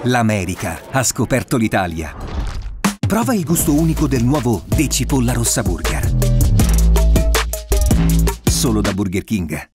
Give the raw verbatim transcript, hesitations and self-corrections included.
L'America ha scoperto l'Italia. Prova il gusto unico del nuovo Decipolla Rossa Burger. Solo da Burger King.